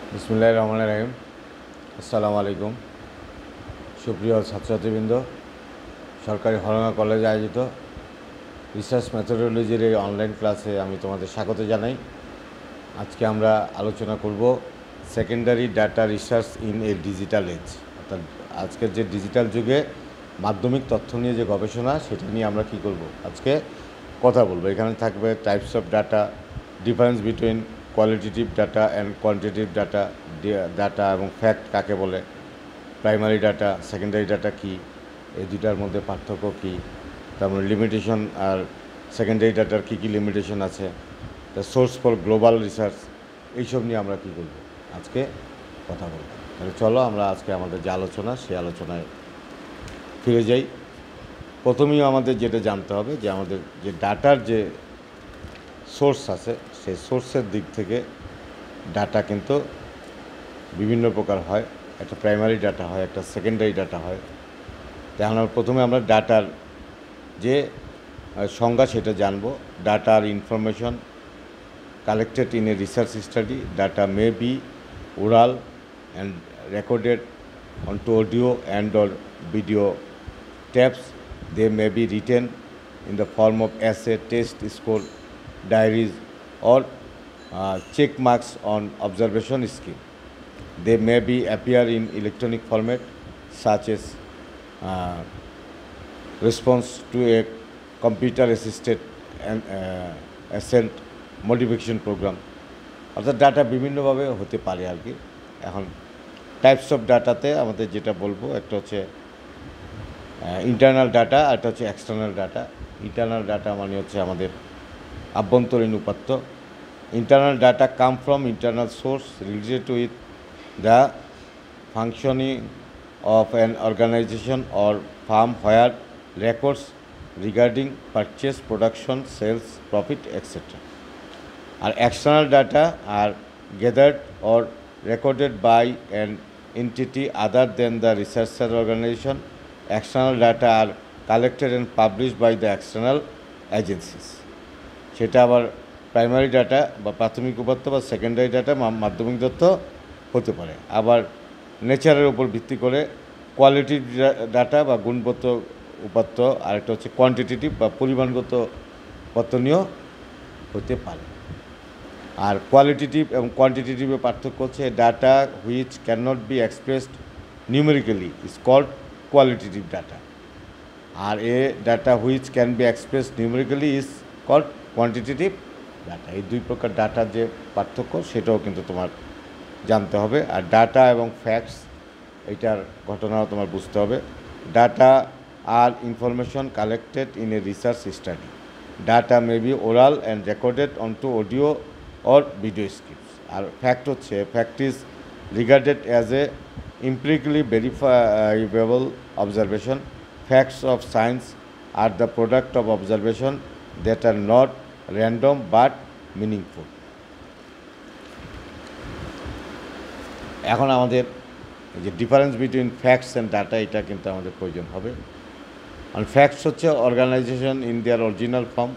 বিসমিল্লাহির রহমানির রহিম। আসসালামু আলাইকুম। সুপ্রিয় ছাত্রছাত্রীবৃন্দ, সরকারি হলঙ্গা কলেজে আয়োজিত রিসার্চ মেথোডোলজির এই অনলাইন ক্লাসে আমি তোমাদের স্বাগত জানাই। আজকে আমরা আলোচনা করব secondary data research in a digital age, অর্থাৎ আজকের যে ডিজিটাল যুগে মাধ্যমিক তথ্য নিয়ে যে গবেষণা, সেটা নিয়ে আমরা কি করব আজকে কথা বলবো। এখানে থাকবে types of data, difference between qualitative data and quantitative data, data এবং ফ্যাক্ট কাকে বলে, প্রাইমারি ডাটা সেকেন্ডারি ডাটা কি, এই দুটার মধ্যে পার্থক্য কী, তারপরে লিমিটেশন আর সেকেন্ডারি ডাটার কী কী লিমিটেশন আছে, the source for global research, এইসব নিয়ে আমরা কী করব আজকে কথা বলব। তাহলে চলো আমরা আজকে আমাদের যে আলোচনা, সেই আলোচনায় ফিরে যাই। প্রথমেই আমাদের যেটা জানতে হবে যে আমাদের যে ডাটার যে সোর্স আছে, সেই সোর্সের দিক থেকে ডাটা কিন্তু বিভিন্ন প্রকার হয়। একটা প্রাইমারি ডাটা হয়, একটা সেকেন্ডারি ডাটা হয়। তাহলে প্রথমে আমরা ডাটার যে সংজ্ঞা সেটা জানব। ডাটা আর information collected in a research study, data may be oral and recorded onto audio and or video tapes. They may be written in the form of essay, test score, diaries, or check marks on observation scheme. They may be appear in electronic format such as response to a computer assisted and assent modification program. অর্থাৎ data বিভিন্নভাবে হতে পারে আর কি। এখন types of ডাটাতে আমাদের যেটা বলবো, একটা হচ্ছে ইন্টারনাল ডাটা, আর একটা হচ্ছে এক্সটার্নাল ডাটা। ইন্টারনাল ডাটা মানে হচ্ছে আমাদের আভ্যন্তরীণ উপাত্ত। Internal data come from internal source related with the functioning of an organization or firm where records regarding purchase, production, sales, profit etcetera. আর external data are gathered or recorded by an entity other than the researcher organization. External data are collected and published by the external agencies. সেটা আবার primary data বা প্রাথমিক উপাত্ত বা secondary data মাধ্যমিক তথ্য হতে পারে। আবার নেচারের উপর ভিত্তি করে কোয়ালিটি ডাটা বা গুণগত উপাত্ত, আরেকটা হচ্ছে কোয়ান্টিটেটিভ বা পরিমাণগত উপাত্তনীয় হতে পারে। আর কোয়ালিটেটিভ এবং কোয়ান্টিটেটিভের পার্থক্য হচ্ছে data which can not be expressed numerically is called qualitative data, আর data which can be expressed numerically is called quantitative data. এই দুই প্রকার ডাটার যে পার্থক্য সেটাও কিন্তু তোমার জানতে হবে। আর ডাটা এবং ফ্যাক্টস, এইটার ঘটনাও তোমার বুঝতে হবে। ডাটা আর information collected in a research study. Data may be oral and recorded onto audio or video scripts. আর ফ্যাক্ট হচ্ছে, fact is regarded as a empirically verifiable observation. Facts of science are the product of observation that are not random but meaningful. এখন আমাদের এই যে difference between facts and data, এটা কিন্তু আমাদের প্রয়োজন হবে। আর ফ্যাক্টস হচ্ছে organization in their original form,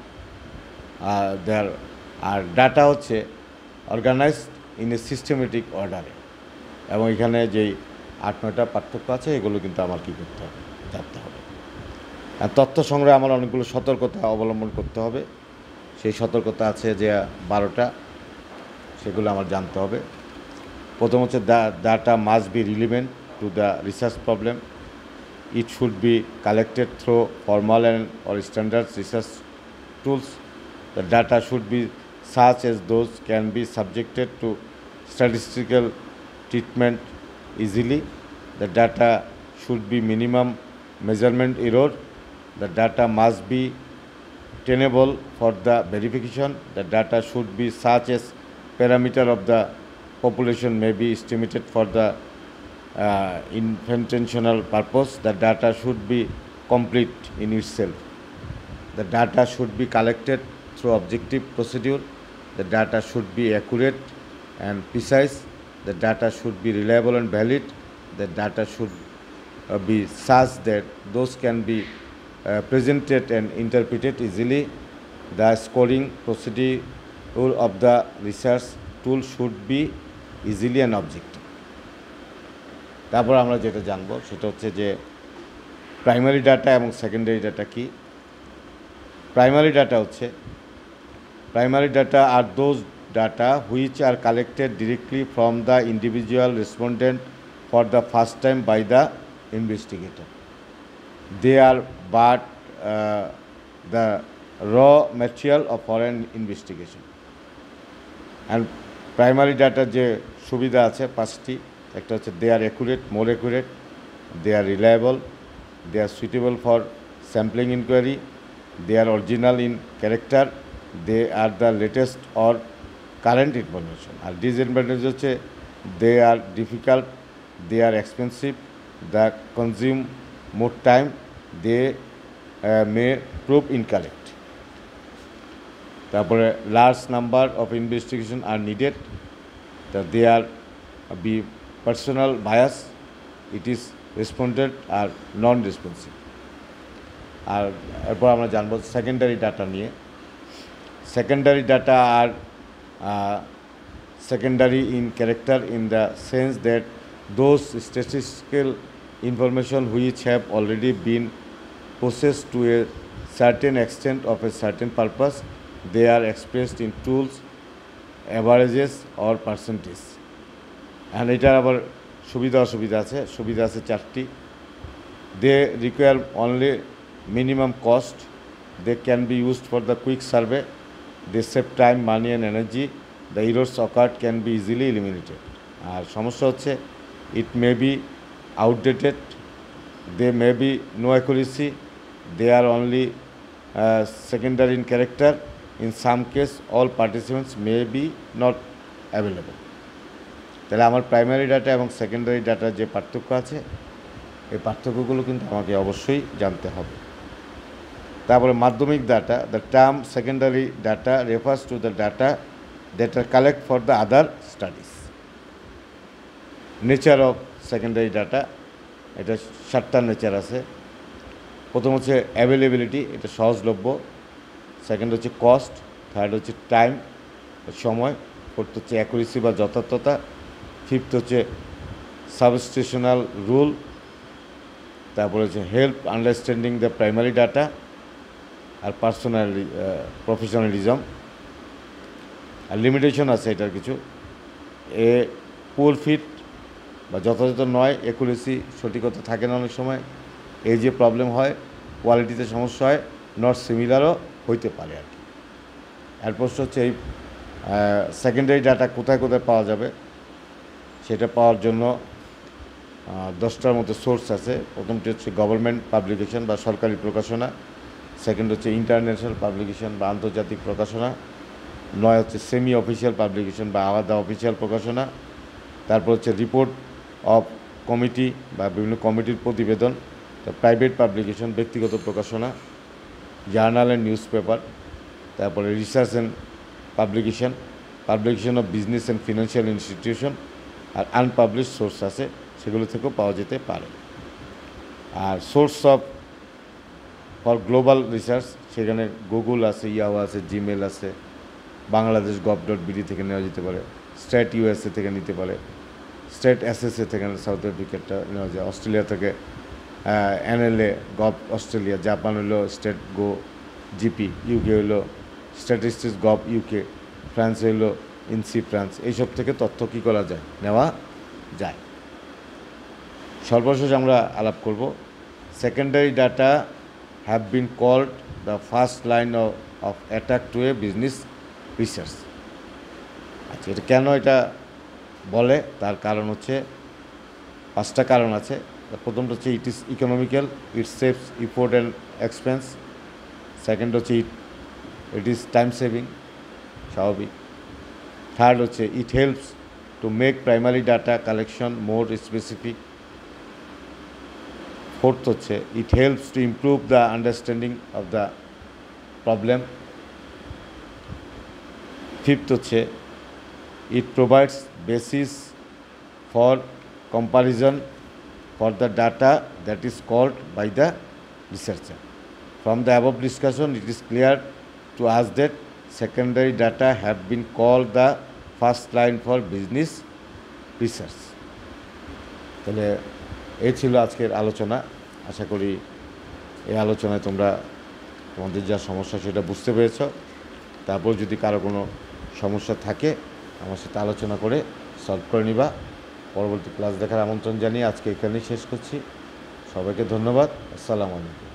আর ডাটা হচ্ছে অর্গানাইজড ইন এ সিস্টেমেটিক অর্ডারে। এবং এখানে যেই 8-9টা পার্থক্য আছে, এগুলো কিন্তু আমার কী করতে হবে, জানতে হবে। আর তথ্য সংগ্রহে আমার অনেকগুলো সতর্কতা অবলম্বন করতে হবে। সেই সতর্কতা আছে যে 12টা, সেগুলো আমার জানতে হবে। প্রথম হচ্ছে data must be relevant to the research problem. It should be collected through formal and or standard research tools. The data should be such as those can be subjected to statistical treatment easily. The data should be minimum measurement error. The data must be tenable for the verification. The data should be such as parameter of the population may be estimated for the intentional purpose. The data should be complete in itself. The data should be collected through objective procedure. The data should be accurate and precise. The data should be reliable and valid. The data should be such that those can be presented and interpreted easily. The scoring procedure of the research tool should be easily and objective. তারপর আমরা যেটা জানবো সেটা হচ্ছে যে primary data এবং secondary data কি। প্রাইমারি ডাটা হচ্ছে primary data are those data which are collected directly from the individual respondent for the first time by the investigator. They are but the raw material of foreign investigation. And primary data যে সুবিধা আছে পাঁচটি, একটা হচ্ছে they are accurate, more accurate, they are reliable, they are suitable for sampling inquiry, they are original in character, they are the latest or current information. আর disadvantage হচ্ছে they are difficult, they are expensive, they consume more time, they may prove incorrect. তারপরে large number of investigation are needed, they are be personal bias, it is respondent are non responsive. আর এরপর আমরা জানবো secondary data নিয়ে। Secondary data are secondary in character in the sense that those statistical information which have already been processed to a certain extent of a certain purpose, they are expressed in tools, averages or percentage. And এটার আবার সুবিধা অসুবিধা আছে। সুবিধা আছে চারটি। They require only minimum cost, they can be used for the quick survey, they save time, money and energy, the errors occurred can be easily eliminated. আর সমস্যা হচ্ছে it may be outdated, there may be no accuracy, they are only secondary in character, in some case all participants may be not available. তাহলে আমার primary data এবং secondary ডাটার যে পার্থক্য আছে এই পার্থক্যগুলো কিন্তু আমাকে অবশ্যই জানতে হবে। তারপরে মাধ্যমিক data, the term secondary data refers to the data that are collect for the other studies. Nature of secondary data, এটা 7টা নেচার আছে। প্রথম হচ্ছে অ্যাভেলেবিলিটি, এটা সহজলভ্য। সেকেন্ড হচ্ছে কস্ট, থার্ড হচ্ছে টাইম সময়, ফোর্থ হচ্ছে অ্যাকুরেসি বা যথার্থতা, ফিফথ হচ্ছে সাবস্টেশনাল রুল, তারপরে হচ্ছে help understanding the primary data আর প্রফেশনালিজম। আর লিমিটেশন আছে এটার কিছু, এ পুয়ার ফিট বা যথাযথ নয়, অ্যাকুরেসি সঠিকতা থাকে না অনেক সময়, এই যে প্রবলেম হয়, কোয়ালিটিতে সমস্যা হয়, নট সিমিলারও হইতে পারে আর কি। এর প্রশ্ন হচ্ছে এই সেকেন্ডারি ডাটা কোথায় কোথায় পাওয়া যাবে, সেটা পাওয়ার জন্য 10টার মতো সোর্স আছে। প্রথমটি হচ্ছে গভর্নমেন্ট পাবলিকেশন বা সরকারি প্রকাশনা, সেকেন্ড হচ্ছে ইন্টারন্যাশনাল পাবলিকেশন বা আন্তর্জাতিক প্রকাশনা, 9 হচ্ছে সেমি অফিসিয়াল পাবলিকেশন বা আলাদা অফিসিয়াল প্রকাশনা, তারপর হচ্ছে রিপোর্ট অফ কমিটি বা বিভিন্ন কমিটির প্রতিবেদন, প্রাইভেট পাবলিকেশন ব্যক্তিগত প্রকাশনা, জার্নাল অ্যান্ড নিউজ পেপার, তারপরে research and publication, publication of business and financial institution, আর আনপাবলিশ সোর্স আছে, সেগুলো থেকেও পাওয়া যেতে পারে। আর source of for global research, সেখানে গুগল আছে, ইয়াহু আছে, জিমেল আছে, বাংলাদেশ gov.bd থেকে নেওয়া যেতে পারে, স্টেট USA থেকে নিতে পারে, স্টেট SSA থেকে সাউথ আফ্রিকাটা নেওয়া যায়, অস্ট্রেলিয়া থেকে NLA গভ অস্ট্রেলিয়া, জাপান হলো স্টেট গো জিপি, ইউকে হলো স্ট্যাটিস্টিক্স গভ ইউকে, ফ্রান্স হলো ইনসি ফ্রান্স, এইসব থেকে তথ্য কী করা যায়, নেওয়া যায়। সর্বশেষ আমরা আলাপ করব secondary data have been called the first line of attack to a business research. আচ্ছা, এটা কেন এটা বলে, তার কারণ হচ্ছে 5টা কারণ আছে। প্রথমটা হচ্ছে it is economical, it saves effort and expense. Second হচ্ছে ইট ইজ টাইম সেভিং, স্বাভাবিক। থার্ড হচ্ছে it helps to make primary data collection more specific. Fourth হচ্ছে it helps to improve the understanding of the problem. Fifth হচ্ছে it provides basis for comparison for the data that is called by the researcher. From the above discussion, it is clear to us that secondary data have been called the first line for business research. তাহলে এই ছিল আজকের আলোচনা। আশা করি এই আলোচনায় তোমরা তোমাদের যা সমস্যা সেটা বুঝতে পেরেছ। তারপর যদি কারো কোনো সমস্যা থাকে আমার সাথে আলোচনা করে সলভ করে নিবা। পরবর্তী ক্লাস দেখার আমন্ত্রণ জানিয়ে আজকে এখানেই শেষ করছি। সবাইকে ধন্যবাদ। আসসালামু আলাইকুম।